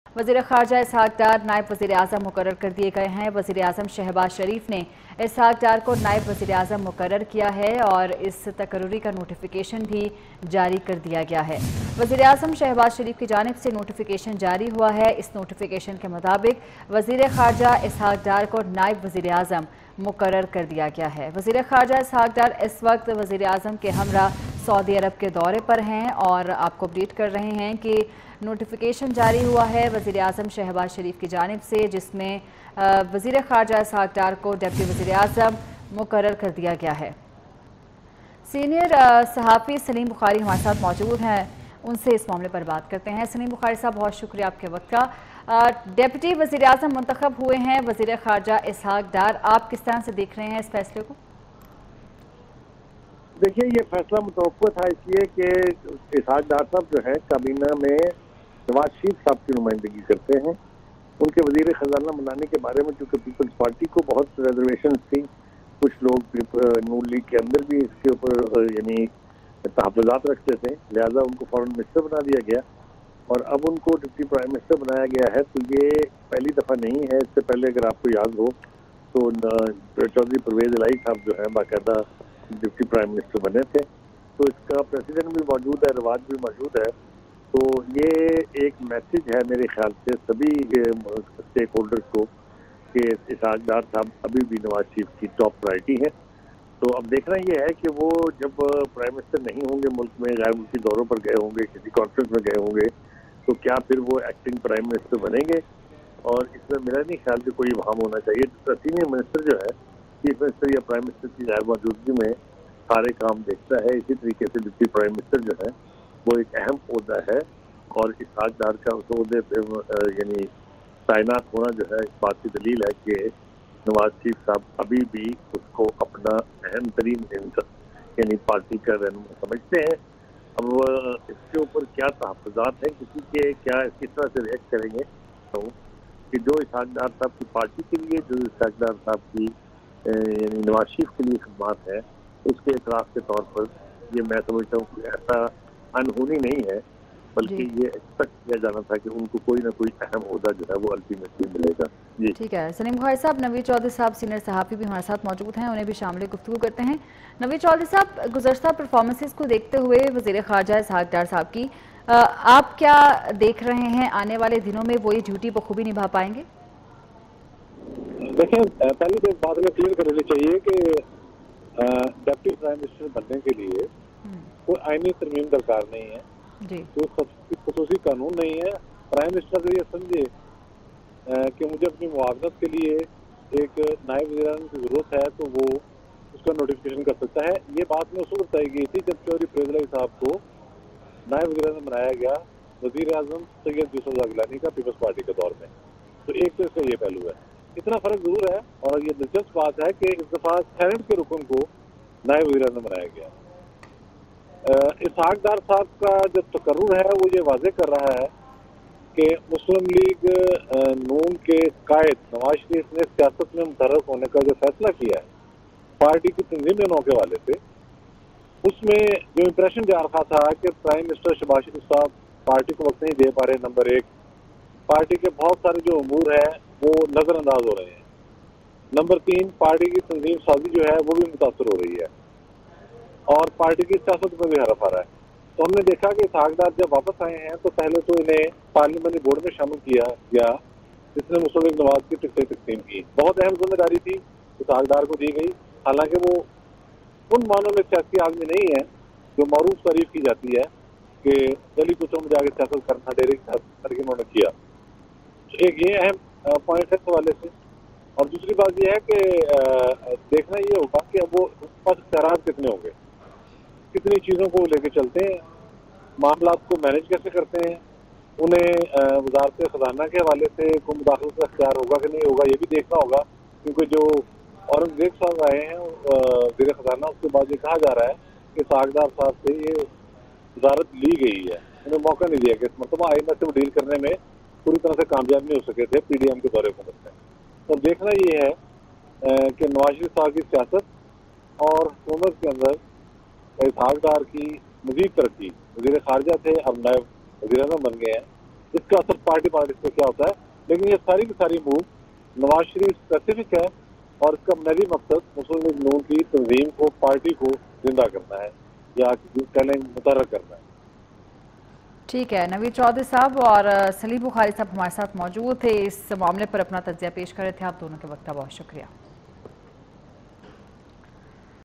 वज़ीर ख़ारजा इसहाक़ डार नायब वज़ीर आज़म मुकर्रर कर दिए गए हैं। वज़ीर आज़म शहबाज शरीफ ने इसहाक़ डार को नायब वज़ीर आज़म मुकर्रर किया है और इस तकर्रुरी का नोटिफिकेशन भी जारी कर दिया गया है। वज़ीर आज़म शहबाज शरीफ की जानिब से नोटिफिकेशन जारी हुआ है। इस नोटिफिकेशन के मुताबिक वज़ीर ख़ारजा इसहाक़ डार को नायब वज़ीर आज़म मुकर्रर कर दिया गया है। वज़ीर ख़ारजा इसहाक़ डार इस वक्त वज़ीर आज़म के हमरा सऊदी अरब के दौरे पर हैं और आपको अपडेट कर रहे हैं कि नोटिफिकेशन जारी हुआ है वज़ीर आज़म शहबाज शरीफ की जानिब से, जिसमें वज़ीर ख़ारजा इसहाक़ डार को डिप्टी वज़ीर आज़म मुकर्रर कर दिया गया है। सीनियर सहाफ़ी सलीम बुखारी हमारे साथ मौजूद हैं, उनसे इस मामले पर बात करते हैं। सलीम बुखारी साहब, बहुत शुक्रिया आपके वक्त का। डिप्टी वज़ीर आज़म मुंतखब हुए हैं वज़ीर ख़ारजा इसहाक़ डार, आप किस तरह से देख रहे हैं इस फैसले को? देखिए, ये फैसला मुतवक्को था इसलिए कि इसहाक़ डार साहब जो है काबीना में नवाज शरीफ साहब की नुमाइंदगी करते हैं। उनके वज़ीर ख़जाना बनाने के बारे में चूँकि पीपल्स पार्टी को बहुत रिजर्वेशन थी, कुछ लोग नून लीग के अंदर भी इसके ऊपर यानी तहफ़्फ़ुज़ात रखते थे, लिहाजा उनको फॉरेन मिनिस्टर बना दिया गया और अब उनको डिप्टी प्राइम मिनिस्टर बनाया गया है। तो ये पहली दफ़ा नहीं है। इससे पहले अगर आपको याद हो तो चौधरी परवेज़ इलाही साहब जो है बाकायदा डिप्टी प्राइम मिनिस्टर बने थे। तो इसका प्रेसिडेंट भी मौजूद है, रिवाज भी मौजूद है। तो ये एक मैसेज है मेरे ख्याल से सभी स्टेक होल्डर्स को कि इसहाक़ डार साहब अभी भी नवाज शरीफ की टॉप प्रायोरिटी है। तो अब देखना ये है कि वो जब प्राइम मिनिस्टर नहीं होंगे, मुल्क में गैर मुल्की दौरों पर गए होंगे, किसी कॉन्फ्रेंस में गए होंगे, तो क्या फिर वो एक्टिंग प्राइम मिनिस्टर बनेंगे। और इसमें मेरा नहीं ख्याल कि कोई वहाम होना चाहिए। सीनियर मिनिस्टर जो है, चीफ मिनिस्टर या प्राइम मिनिस्टर की गैर मौजूदगी में सारे काम देखता है। इसी तरीके से डिप्टी प्राइम मिनिस्टर जो है वो एक अहम ओहदा है और इसहाक़ डार का उस ओहदे पर यानी तैनात होना जो है इस बात की दलील है कि नवाज शरीफ साहब अभी भी उसको अपना अहम तरीन यानी पार्टी का रहनुमा समझते हैं। अब इसके ऊपर क्या तहफ़्फ़ुज़ात हैं किसी के, क्या किस तरह से रिएक्ट करेंगे, तो कि जो इसहाक़ डार साहब की पार्टी के लिए, जो इसहाक़ डार साहब की यानी नवाज शरीफ के लिए खिदमत है, उसके एतराफ़ के तौर पर ये मैं समझता हूँ कि ऐसा अनहोनी नहीं है, बल्कि ये एक्सपेक्ट किया जाना था कि उनको कोई ना कोई अहम ओहदा जो है वो अल्टीमेटली मिलेगा। जी ठीक है सलीम बुखारी साहब, नवीद चौधरी साहब सीनियर सहाफ़ी भी हमारे साथ मौजूद हैं, उन्हें भी शामिल गुफ्तगू करते हैं। नवीद चौधरी साहब, गुज़श्ता परफॉर्मेंसेस को देखते हुए वज़ीर ख़ारजा इसहाक़ डार साहब की आप क्या देख रहे हैं, आने वाले दिनों में वो ये ड्यूटी बखूबी निभा पाएंगे? देखिए, पहले तो एक बात में क्लियर कर लेनी चाहिए कि डिप्टी प्राइम मिनिस्टर बनने के लिए कोई आईनी तरमीम दरकार नहीं है, कोई खसूसी कानून नहीं है। प्राइम मिनिस्टर अगर ये समझे कि मुझे अपनी मुआवजत के लिए एक नायब वज़ीर की ज़रूरत है तो वो उसका नोटिफिकेशन कर सकता है। ये बात में उस वक्त बताई गई थी जब चौधरी परवेज़ इलाही साहब को नायब वज़ीर बनाया गया वज़ीर आज़म सैयद यूसुफ रज़ा गिलानी का पीपल्स पार्टी के दौर में। तो एक तो इसका ये पहलू है। इतना फ़र्क ज़रूर है और ये दिलचस्प बात है कि इस दफ़ा सेनेट के रुकन को नायब वज़ीर आज़म बनाया गया। इसहाक़ डार साहब का जो तकर्रुर है वो ये वाज़ेह कर रहा है कि मुस्लिम लीग नून के कायद नवाज शरीफ ने सियासत में मुतहर्रिक होने का जो फैसला किया है पार्टी की तंजीम के हवाले से, उसमें जो इम्प्रेशन जा रहा था कि प्राइम मिनिस्टर शहबाज शरीफ साहब पार्टी को वक्त नहीं दे पा रहे, नंबर एक, पार्टी के बहुत सारे जो उमूर हैं वो नज़रअंदाज हो रहे हैं, नंबर तीन, पार्टी की तंजीम साजी जो है वो भी मुतासर हो रही है और पार्टी की सियासत में भी हरफ आ रहा है। तो हमने देखा कि इसहाक़ डार जब वापस आए हैं तो पहले तो इन्हें पार्लियामेंट्री बोर्ड में शामिल किया गया, जिसने मुस्लिम लीग नवाज की टिकटें तकसीम की। बहुत अहम जिम्मेदारी थी इसहाक़ डार को दी गई, हालांकि वो उन मानों में सियासी आदमी नहीं है जो मरूफ तारीफ की जाती है कि गली कुचों में जाकर सियासत करना, डेरे की सियासत करके उन्होंने किया। तो एक ये अहम पॉइंट है इस हवाले से। और दूसरी बात यह है कि देखना ये होगा कि अब वो पास इख्तियारात कितने होंगे, कितनी चीज़ों को लेके चलते हैं, मामला को मैनेज कैसे करते हैं, उन्हें वजारत ख़जाना के हवाले से कोई मुदाखलत का इख्तियार होगा कि नहीं होगा, ये भी देखना होगा। क्योंकि जो औरंगजेब साहब आए हैं वज़ीर ख़जाना, उसके बाद ये कहा जा रहा है कि इसहाक़ डार साहब से ये वजारत ली गई है, उन्हें मौका नहीं दिया गया। मतलब आइंदा से वो डील करने में पूरी तरह से कामयाब नहीं हो सके थे PDM के दौरे हुकूमत में। तो देखना ये है कि नवाज शरीफ साहब की सियासत और हुकूमत के अंदर इसहाक़ डार की मज़ीद तरक्की, वज़ीर ख़ारजा थे अब नायब वज़ीर आज़म बन गए हैं, اس کا اثر پارٹی پالیٹکس پہ کیا ہوتا ہے. لیکن یہ ساری کی ساری موو نواز شریف اسپیسیفک ہے اور اس کا بنیادی مقصد مسلم لیگ نون کی تنظیم کو، پارٹی کو زندہ کرنا ہے یا کہنے متحرک کرنا ہے. ٹھیک ہے، نوید چودھری صاحب اور سلیم بخاری صاحب ہمارے ساتھ موجود تھے، اس معاملے پر اپنا تجزیہ پیش کر رہے تھے. آپ دونوں کے وقت کا بہت شکریہ.